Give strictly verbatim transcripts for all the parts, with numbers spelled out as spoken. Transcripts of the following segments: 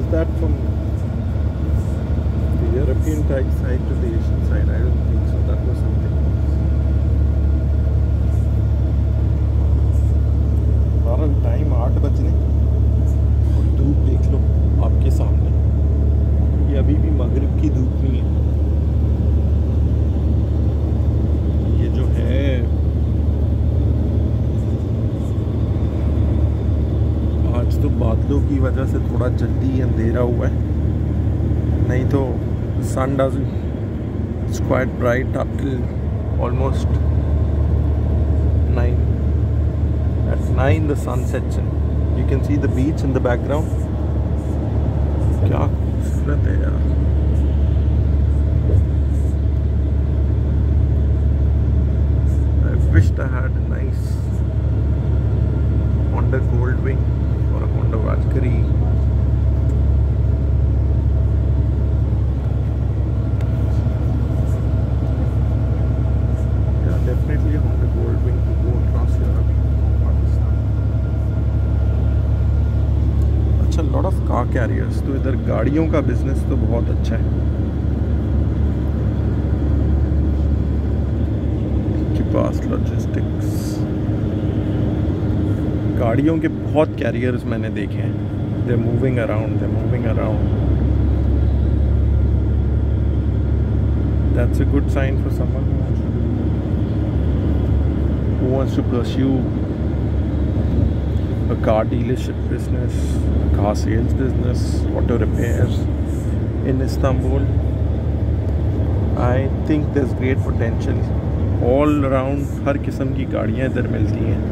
that from the European type side to the Asian side? I don't think so. That was something else. बहरहाल time आठ बजने और धूप देख लो आपके सामने, ये अभी भी मगरिब की धूप नहीं है। ये जो है आज तो बादलों की वजह से थोड़ा जल्दी अंधेरा हुआ है, नहीं तो sun doesn't, it's quite bright up till almost nine. At nine the sun sets in. You can see the beach in the background. क्या खूबसूरत है यार। I wished I had a nice Honda Goldwing or a Honda Valkyrie. Yeah, definitely a Honda Goldwing to go across Europe, Pakistan. अच्छा, lot of car carriers, तो इधर गाड़ियों का business तो बहुत अच्छा है। के पास लॉजिस्टिक्स, गाड़ियों के बहुत कैरियर्स मैंने देखे हैं। They moving around they moving around that's a good sign for someone who wants to pursue a car dealership business, a car sales business, auto repairs in Istanbul. I think there's great potential all around. हर किस्म की गाड़ियाँ इधर मिलती हैं।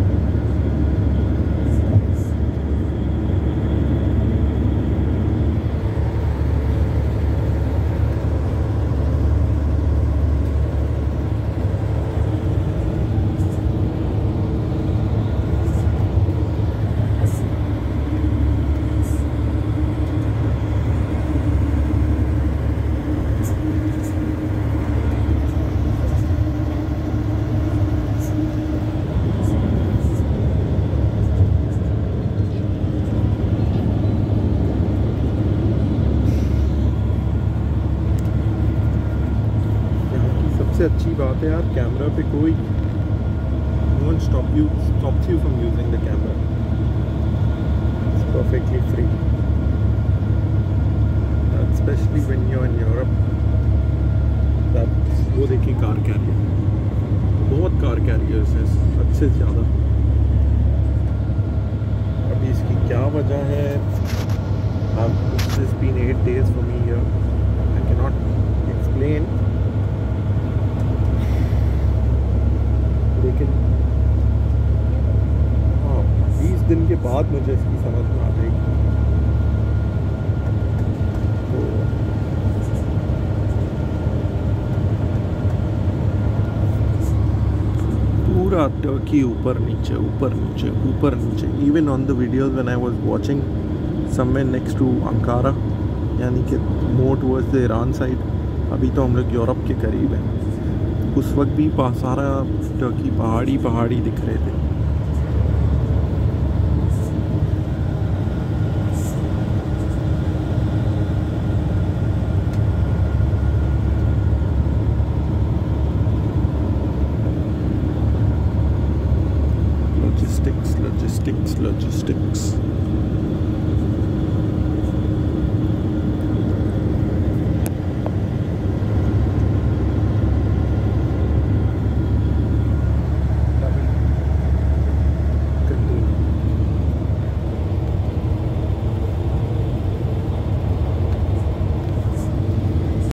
सबसे अच्छी बात है यार, कैमरा पे कोई no one stop you stops you from using the camera. It's perfectly free. Especially when you're in Europe. That's वो देखिए कार कैरियर, बहुत कार कैरियर्स है, हद से ज़्यादा। अभी इसकी क्या वजह है? It's just been eight days for me here. I cannot explain. लेकिन हाँ, बीस दिन के बाद मुझे इसकी समझ में आ जाएगी। तो पूरा टर्की ऊपर नीचे ऊपर नीचे ऊपर नीचे। Even on the videos when I was watching somewhere next to Ankara, यानी कि more towards the Iran side, अभी तो हम लोग यूरोप के करीब हैं, उस वक्त भी सारा टर्की पहाड़ी पहाड़ी दिख रहे थे। Logistics logistics logistics